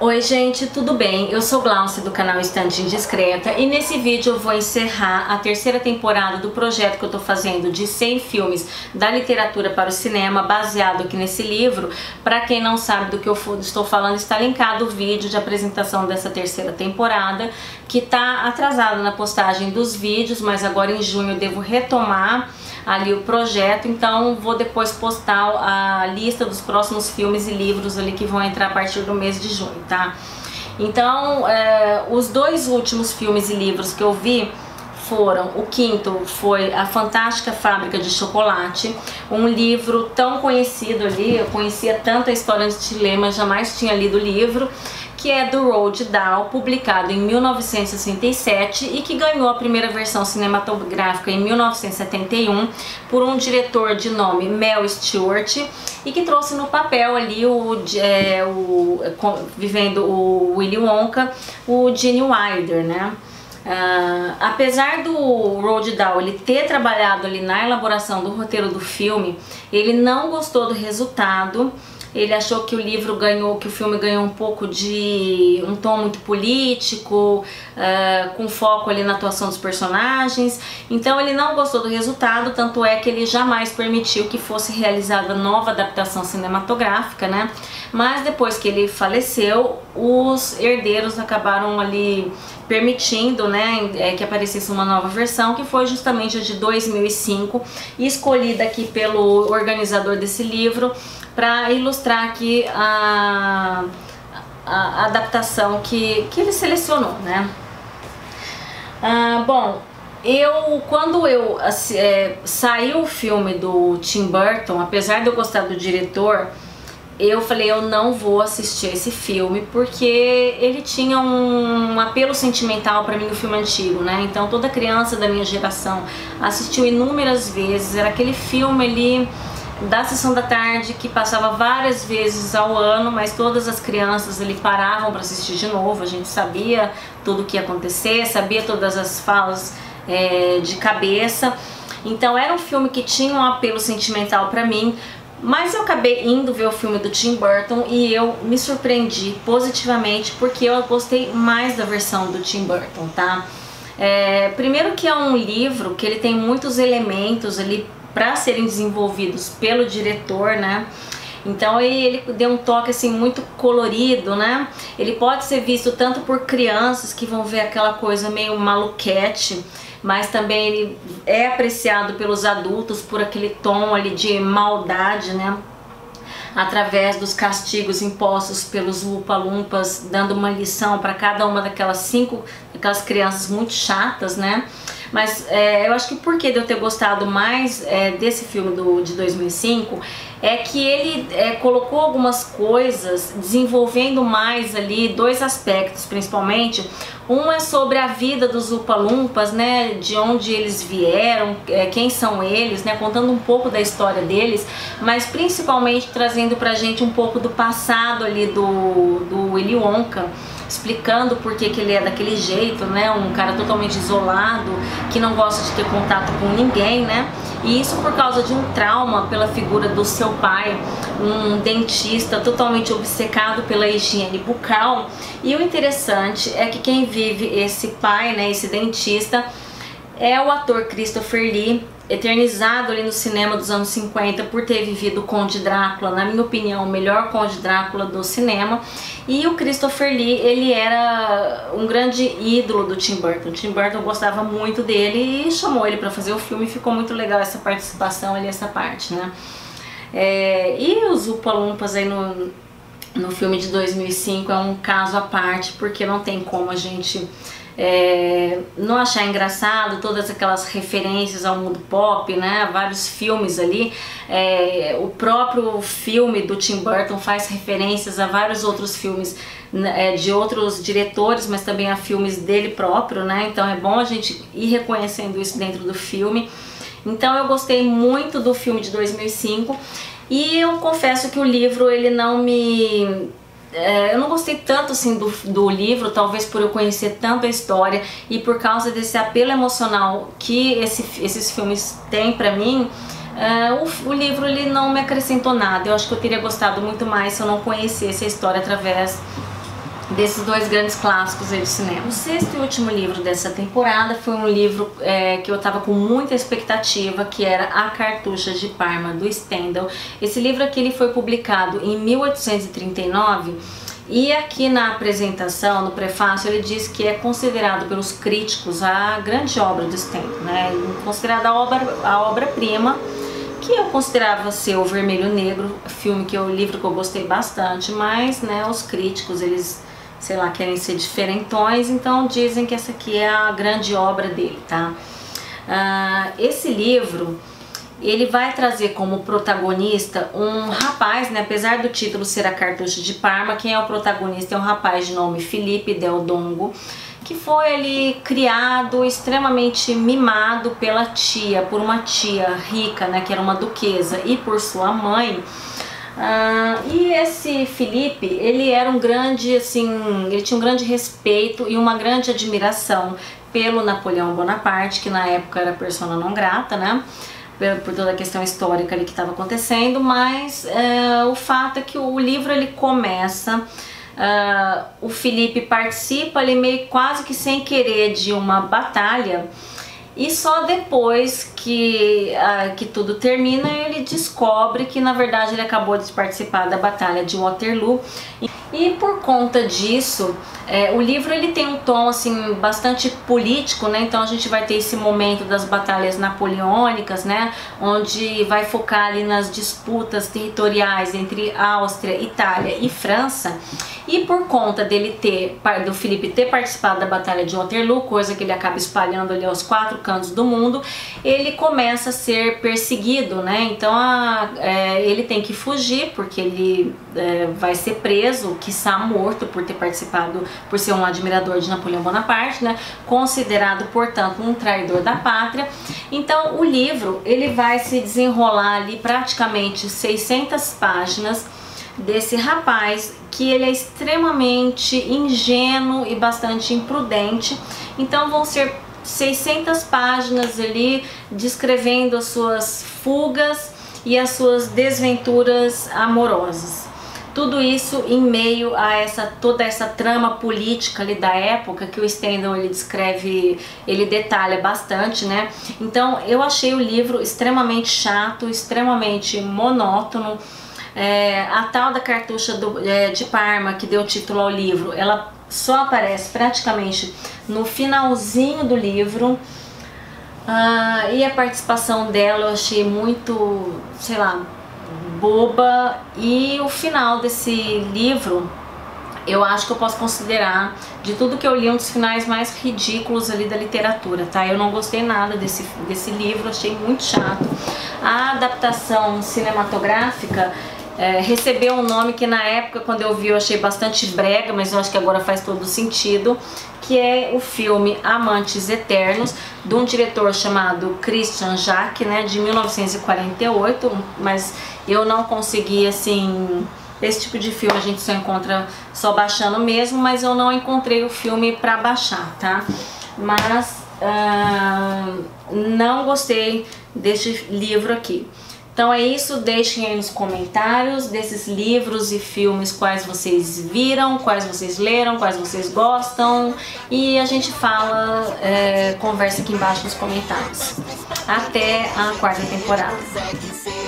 Oi gente, tudo bem? Eu sou Glaucia do canal Estante Indiscreta e nesse vídeo eu vou encerrar a terceira temporada do projeto que eu tô fazendo de 100 filmes da literatura para o cinema, baseado aqui nesse livro. Para quem não sabe do que eu estou falando, está linkado o vídeo de apresentação dessa terceira temporada, que tá atrasado na postagem dos vídeos, mas agora em junho eu devo retomar ali o projeto, então vou depois postar a lista dos próximos filmes e livros ali que vão entrar a partir do mês de junho, tá? Então, os dois últimos filmes e livros que eu vi foram, o quinto foi A Fantástica Fábrica de Chocolate, um livro tão conhecido ali, eu conhecia tanto a história antes de ler, mas jamais tinha lido o livro, que é do Roald Dahl, publicado em 1967 e que ganhou a primeira versão cinematográfica em 1971 por um diretor de nome Mel Stewart e que trouxe no papel ali vivendo o Willy Wonka, o Gene Wilder, né? Apesar do Roald Dahl ele ter trabalhado ali na elaboração do roteiro do filme, ele não gostou do resultado. Ele achou que que o filme ganhou um pouco de um tom muito político, com foco ali na atuação dos personagens. Então ele não gostou do resultado, tanto é que ele jamais permitiu que fosse realizada nova adaptação cinematográfica, né? Mas depois que ele faleceu, os herdeiros acabaram ali permitindo, né, que aparecesse uma nova versão, que foi justamente a de 2005, escolhida aqui pelo organizador desse livro para ilustrar aqui a adaptação que ele selecionou, né? Bom, quando saiu o filme do Tim Burton, apesar de eu gostar do diretor, eu falei, eu não vou assistir esse filme porque ele tinha um apelo sentimental para mim no filme antigo, né? Então toda criança da minha geração assistiu inúmeras vezes, era aquele filme ali da sessão da tarde que passava várias vezes ao ano, mas todas as crianças ali paravam para assistir de novo. A gente sabia tudo o que ia acontecer, sabia todas as falas de cabeça. Então era um filme que tinha um apelo sentimental para mim, mas eu acabei indo ver o filme do Tim Burton e eu me surpreendi positivamente porque eu gostei mais da versão do Tim Burton, tá? Primeiro que é um livro que ele tem muitos elementos ali para serem desenvolvidos pelo diretor, né? Então ele deu um toque assim muito colorido, né? Ele pode ser visto tanto por crianças que vão ver aquela coisa meio maluquete, mas também ele é apreciado pelos adultos por aquele tom ali de maldade, né? Através dos castigos impostos pelos Oompa-Loompas, dando uma lição para cada uma daquelas crianças muito chatas, né? Mas eu acho que o porquê de eu ter gostado mais desse filme de 2005 é que ele colocou algumas coisas, desenvolvendo mais ali dois aspectos principalmente. Um é sobre a vida dos Oompa-Loompas, né, de onde eles vieram, quem são eles, né, contando um pouco da história deles, mas principalmente trazendo pra gente um pouco do passado ali do Willy Wonka, explicando por que ele é daquele jeito, né, um cara totalmente isolado, que não gosta de ter contato com ninguém, né, e isso por causa de um trauma pela figura do seu pai, um dentista totalmente obcecado pela higiene bucal. E o interessante é que quem vive esse pai, né, esse dentista, é o ator Christopher Lee, eternizado ali no cinema dos anos 50 por ter vivido o Conde Drácula, na minha opinião, o melhor Conde Drácula do cinema. E o Christopher Lee, ele era um grande ídolo do Tim Burton. O Tim Burton gostava muito dele e chamou ele para fazer o filme, e ficou muito legal essa participação ali, essa parte, né? E os Oompa-Loompas aí no filme de 2005 é um caso à parte, porque não tem como a gente não achar engraçado todas aquelas referências ao mundo pop, né? Vários filmes ali. O próprio filme do Tim Burton faz referências a vários outros filmes de outros diretores, mas também a filmes dele próprio, né? Então é bom a gente ir reconhecendo isso dentro do filme. Então eu gostei muito do filme de 2005 e eu confesso que o livro ele não me... eu não gostei tanto assim do livro, talvez por eu conhecer tanto a história e por causa desse apelo emocional que esses filmes têm pra mim. O livro ele não me acrescentou nada. Eu acho que eu teria gostado muito mais se eu não conhecesse a história através desses dois grandes clássicos aí do cinema. O sexto e último livro dessa temporada foi um livro que eu estava com muita expectativa, que era A Cartucha de Parma, do Stendhal. Esse livro aqui ele foi publicado em 1839 e aqui na apresentação, no prefácio, ele diz que é considerado pelos críticos a grande obra do Stendhal, né? Considerada a obra-prima, que eu considerava ser O Vermelho Negro, livro que eu gostei bastante, mas né, os críticos, eles, sei lá, querem ser diferentões, então dizem que essa aqui é a grande obra dele, tá? Esse livro, ele vai trazer como protagonista um rapaz, né? Apesar do título ser A Cartucha de Parma, quem é o protagonista é um rapaz de nome Felipe Del Dongo, que foi ali criado, extremamente mimado pela tia, por uma tia rica, né? Que era uma duquesa, e por sua mãe. E esse Felipe, ele era um grande, assim, ele tinha um grande respeito e uma grande admiração pelo Napoleão Bonaparte, que na época era persona non grata, né? Por toda a questão histórica ali que estava acontecendo, mas o fato é que o livro ele começa, o Felipe participa ali meio quase que sem querer de uma batalha, e só depois que tudo termina ele descobre que na verdade ele acabou de participar da Batalha de Waterloo. E por conta disso, o livro ele tem um tom assim bastante político, né? Então a gente vai ter esse momento das batalhas napoleônicas, né? Onde vai focar ali nas disputas territoriais entre Áustria, Itália e França. E por conta do Felipe ter participado da Batalha de Waterloo, coisa que ele acaba espalhando ali aos 4 cantos do mundo, ele começa a ser perseguido, né? Então ele tem que fugir porque ele vai ser preso, quiçá morto por ter participado, por ser um admirador de Napoleão Bonaparte, né? Considerado, portanto, um traidor da pátria. Então o livro ele vai se desenrolar ali praticamente 600 páginas desse rapaz que ele é extremamente ingênuo e bastante imprudente. Então vão ser 600 páginas ali descrevendo as suas fugas e as suas desventuras amorosas. Tudo isso em meio a toda essa trama política ali da época que o Stendhal ele descreve, ele detalha bastante, né? Então eu achei o livro extremamente chato, extremamente monótono. A tal da Cartucha de Parma, que deu título ao livro, ela só aparece praticamente no finalzinho do livro. E a participação dela eu achei muito, sei lá, boba. E o final desse livro eu acho que eu posso considerar, de tudo que eu li, um dos finais mais ridículos ali da literatura, tá? Eu não gostei nada desse livro, achei muito chato. A adaptação cinematográfica recebeu um nome que na época, quando eu vi, eu achei bastante brega, mas eu acho que agora faz todo sentido, que é o filme Amantes Eternos, de um diretor chamado Christian Jacques, né, de 1948, mas eu não consegui, assim, esse tipo de filme a gente só encontra só baixando mesmo, mas eu não encontrei o filme pra baixar, tá? Mas não gostei deste livro aqui. Então é isso, deixem aí nos comentários desses livros e filmes quais vocês viram, quais vocês leram, quais vocês gostam, e a gente conversa aqui embaixo nos comentários. Até a 4ª temporada.